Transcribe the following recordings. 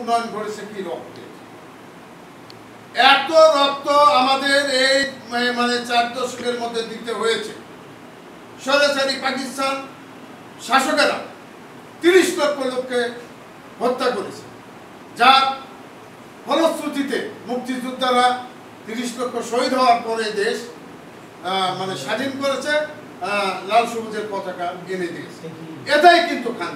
উন্নয়ন করেছে কি রক্তে। এত রক্ত আমাদের এই মানে 4 দশকের মধ্যে দিতে হয়েছে। স্বৈরাচারী পাকিস্তান শাসকেরা 30 লক্ষ লোককে হত্যা করেছে, যার ফলশ্রুতিতে মুক্তিযোদ্ধারা 30 লক্ষ শহীদ হওয়ার পরে দেশ মানে স্বাধীন করেছে, লাল সবুজের পতাকা এনে দিয়েছে। এটাই কিন্তু ক্ষান্ত।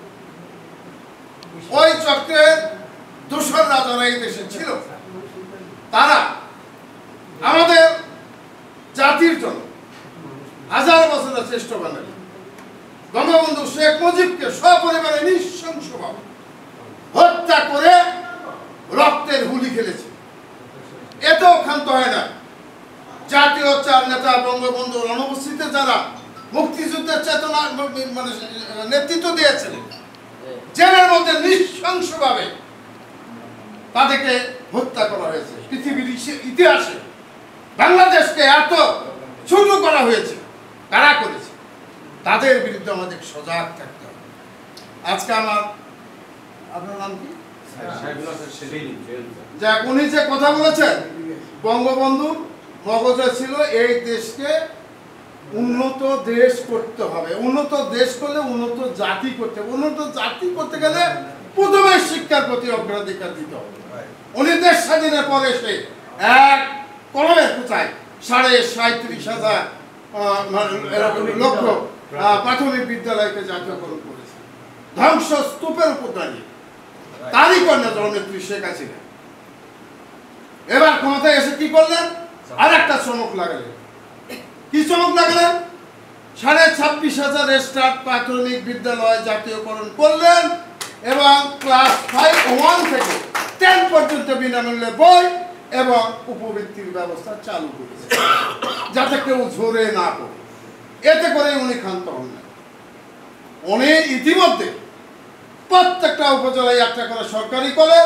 ওই চক্রের দোসররা যারা এই দেশে ছিল, তারা আমাদের জাতির জন্য হাজার বছরের শ্রেষ্ঠ বাঙালি বঙ্গবন্ধু শেখ মুজিবকে সপরিবারে নৃশংসভাবে হত্যা করে রক্তের হুলি খেলেছে। এতেও ক্ষান্ত হয় না। জাতীয় 4 নেতা বঙ্গবন্ধুর অনুপস্থিতিতে যারা মুক্তিযুদ্ধের চেতনা মানে নেতৃত্ব দিয়েছিলেন, জেলের মধ্যে নৃশংসভাবে তাদেরকে হত্যা করা হয়েছে। পৃথিবীর ইতিহাসে বাংলাদেশকে এত ছোট করা হয়েছে, কারা করেছে? তাদের বিরুদ্ধে আমাদের সজাগ থাকতে হবে। আজকে আপনার নাম কি? উনি যে কথা বলেছেন, বঙ্গবন্ধুর মগজে ছিল এই দেশকে উন্নত দেশ করতে হবে। উন্নত দেশ করলে উন্নত জাতি করতে হবে। উন্নত জাতি করতে গেলে প্রথমে শিক্ষার প্রতি অগ্রাধিকার দিতে হবে। উনি দেশ স্বাধীনের পরে সে এক কলমের কোথায় 37,500 লক্ষ প্রাথমিক বিদ্যালয়কে জাতীয়করণ করেছে, ধ্বংসস্তূপের উপর দাঁড়িয়ে। তারই কন্যা জননেত্রী শেখ হাসিনা এবার ক্ষমতায় এসে কি করলেন? আর একটা চমক লাগালেন। কি চমক লাগালেন? 26,500 রেজিস্টার্ড প্রাথমিক বিদ্যালয় জাতীয়করণ করলেন এবং ক্লাস 1 থেকে 10 পর্যন্ত বিনামূল্যে বই এবং উপবৃত্তির ব্যবস্থা চালু করেছে, যাতে কেউ ঝরে না পড়ে। এতে করে উনি ক্ষান্ত হন না। উনি ইতিমধ্যে প্রত্যেকটা উপজেলায় একটা করে সরকারি কলেজ,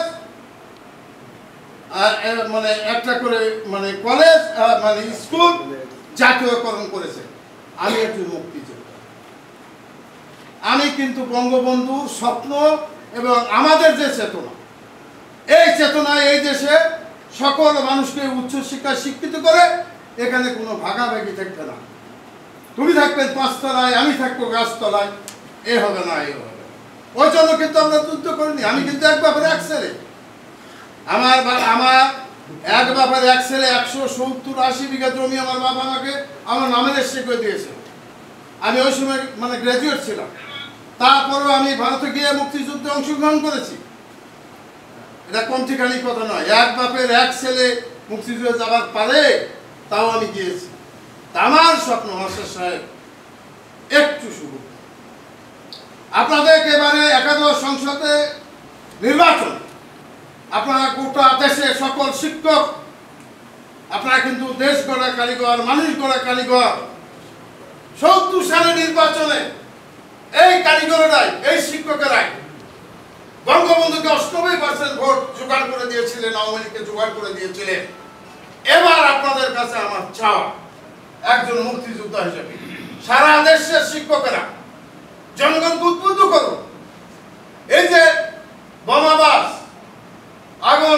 মানে একটা করে মানে কলেজ মানে স্কুল জাতীয়করণ করেছে। আমি একজন মুক্তিযোদ্ধা। আমি কিন্তু বঙ্গবন্ধুর স্বপ্ন এবং আমাদের যে চেতনা, এই চেতনায় এই দেশে সকল মানুষকে উচ্চশিক্ষায় শিক্ষিত করে এখানে কোনো ভাগাভাগি থাকবে না। তুমি থাকবেন 5 তলায়, আমি থাকবো গাছতলায়, এ হবে না, এ হবে না। ওই জন্য কিন্তু আমরা যুদ্ধ করিনি। আমি কিন্তু এক বাপের এক ছেলে। আমার এক বাপের এক ছেলে 170-80 বিঘা জমি আমার বাবা আমাকে আমার নামের রেজিস্ট্রি করে দিয়েছে। আমি ওই সময় মানে গ্র্যাজুয়েট ছিলাম। তারপরেও আমি ভারতে গিয়ে মুক্তিযুদ্ধে অংশগ্রহণ করেছি। এটা কমঠিখানি কথা নয়। এক বাপের এক ছেলে মুক্তিযুদ্ধে যাবার পারে, তাও আমি গিয়েছি। আমার স্বপ্ন মাস্টার সাহেব একটু শুরু, আপনাদের এবারে একাদশ সংসদে নির্বাচন, আপনারা গোটা দেশে সকল শিক্ষক, আপনারা কিন্তু দেশ গড়া কারিগর, মানুষ গড়া কারিগর। 70 সালে নির্বাচনে এই কারিগরেরাই, এই শিক্ষকেরাই বঙ্গবন্ধুকে 98% ভোট জোগাড় করে দিয়েছিলেন, আওয়ামী লীগকে জোগাড় করে দিয়েছিলেন। এবার আপনাদের কাছে আমার চাওয়া, একজন মুক্তিযোদ্ধা হিসেবে সারা দেশের শিক্ষকেরা জনগণকে উদ্বুদ্ধ করুন। এই যে বোমাবাস, আগুন,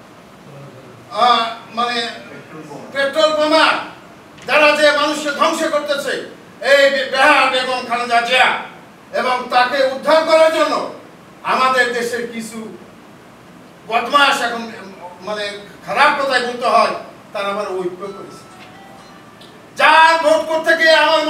মানে পেট্রোল বোমা যারা যে মানুষকে ধ্বংস করতেছে, এই বেগম খালেদা জিয়া, এবং তাকে উদ্ধার করার জন্য আমাদের দেশের কিছু বদমাশ, এখন মানে খারাপ কথাই বলতে হয়, তারা আবার ঐক্য করেছে। যার ভোট করতে গিয়ে আমার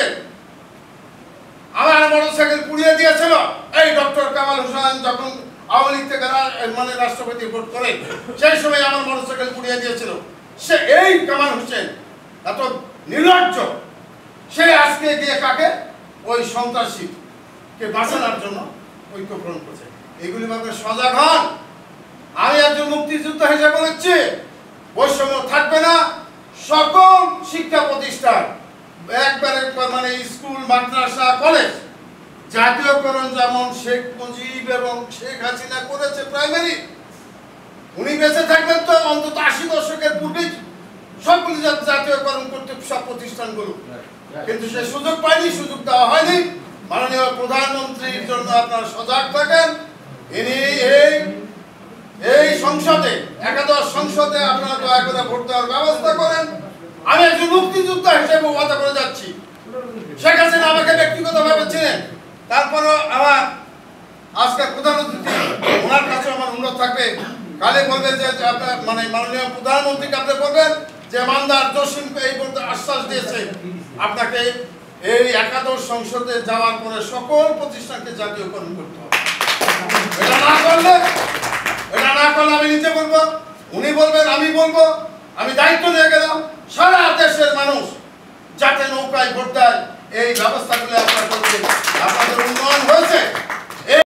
মোটরসাইকেল পুড়িয়ে দিয়েছিল এই ডক্টর কামাল হোসেন, যখন আওয়ামী লীগ থেকে মানে রাষ্ট্রপতি ভোট করেন, সেই সময় আমার মোটরসাইকেল পুড়িয়ে দিয়েছিল। সে এই কামাল হোসেন এত নির্লজ্জ, সে আজকে গিয়ে কাকে ওই সন্ত্রাসীকে বাঁচানোর জন্য ঐক্যফ্রন্ট করছে। এইগুলি ভাবে সজাগ হন। আমি একজন মুক্তিযোদ্ধা হিসেবে বলেছি, বৈষম্য থাকবে না। সকল শিক্ষা প্রতিষ্ঠান একবারে মানে স্কুল, মাদ্রাসা, কলেজ জাতীয়করণ যেমন শেখ মুজিব এবং শেখ হাসিনা করেছে প্রাইমারি, উনি বেঁচে থাকবেন তো অন্তত 80 দশকের পূর্বেই সবগুলি জাতীয়করণ করতে সব প্রতিষ্ঠানগুলো, কিন্তু সে সুযোগ পায়নি, সুযোগ দেওয়া হয়নি। মাননীয় প্রধানমন্ত্রীর জন্য আপনারা সজাগ থাকেন। ইনি এই সংসদে আপনারা দয়া করে ভোট দেওয়ার ব্যবস্থা করেন। আমি একজন মুক্তিযোদ্ধা হিসেবে ওয়াদা করে যাচ্ছি। শেখ হাসিনা আমাকে ব্যক্তিগতভাবে চিনেন, তারপরও আমার আজকের প্রধান অতিথি ওনার কাছে আমার অনুরোধ থাকবে, কালে বলবেন যে আপনার মানে মাননীয় প্রধানমন্ত্রীকে আপনি বলবেন যে মানদার জসিম এই বলতে আশ্বাস দিয়েছে আপনাকে এই একাদশ সংসদে যাওয়ার পরে সকল প্রতিষ্ঠানকে জাতীয়করণ করতে হবে। এটা না করলে আমি নিজে বলবো, উনি বলবেন, আমি বলবো, আমি দায়িত্ব নিয়ে গেলাম সারা দেশের মানুষ যাতে নৌকায় ভোট দেয় এই ব্যবস্থাগুলো আপনারা করবেন। আপনাদের উন্নয়ন হয়েছে,